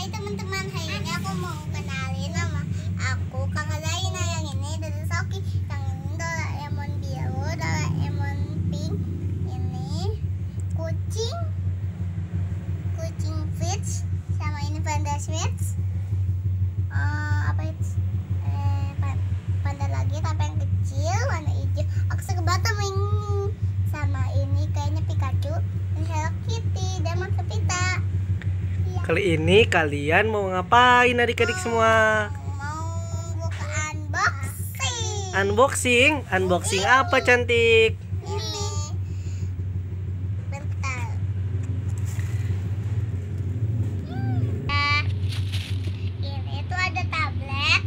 teman-teman, hari ini aku mau kenalin nama aku Kakak Zaina. Yang ini dari Soki, yang ini Doraemon biru, Doraemon pink, ini kucing Fitch, sama ini panda Switch. Apa itu? Panda lagi tapi yang kecil warna hijau. Aku suka banget sama ini. Sama ini kayaknya Pikachu dan Hello Kitty dan Mata Pita. Kali ini kalian mau ngapain adik-adik semua? Mau buka unboxing. Unboxing apa cantik? Ini bentar. Ini tuh ada tablet.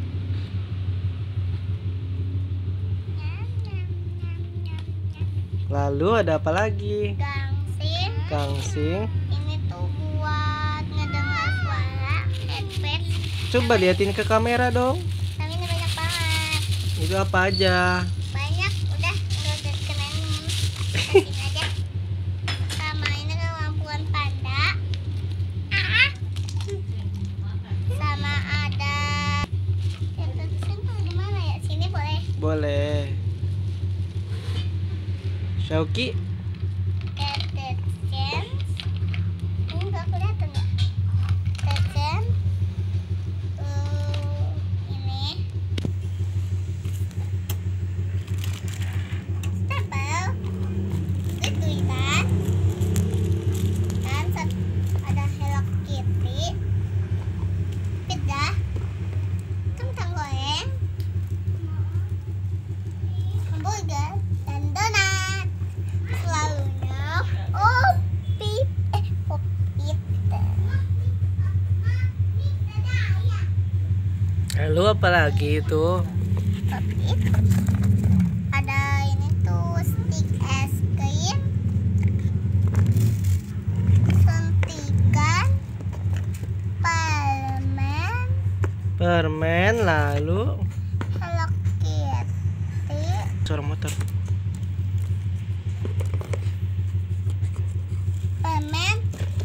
Lalu ada apa lagi? Gangsing. Ini tuh buat ngedengar suara headset. Coba liatin ke kamera dong. Tapi ini banyak banget. Itu apa aja? Banyak, udah kenain ini aja. Sama ini kan lampuan panda. Sama ada sini gimana ya? Sini boleh. Boleh. Shauki, ini nggak kelihatan ya? Tecan. Ini stempel, tulisan, dan ada Hello Kitty, pizza, kentang goreng, hamburger, dan donat. Selalunya popit. lalu apa lagi itu? Popit. Ada ini tuh stick es krim, suntikan, Permen, lalu Hello Kitty, suara motor. permen,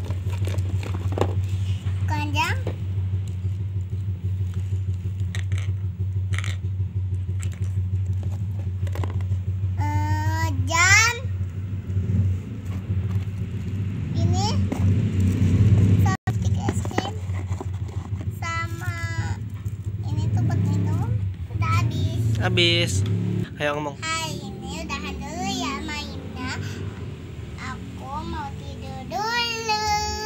keranjang, jam, ini sama stick es krim, sama ini tuh buat minum. Udah habis. Habis. Ayo ngomong. Hari ini udahan dulu ya mainnya. Aku mau tidur dulu.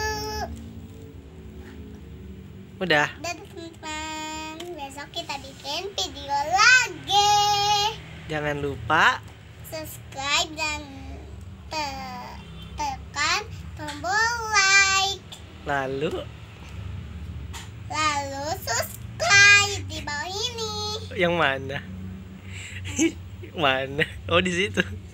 Udah. Dan teman-teman, besok kita bikin video lagi. Jangan lupa Subscribe dan tekan tombol like. lalu Subscribe di bawah ini. yang mana? Mana? Oh, di situ.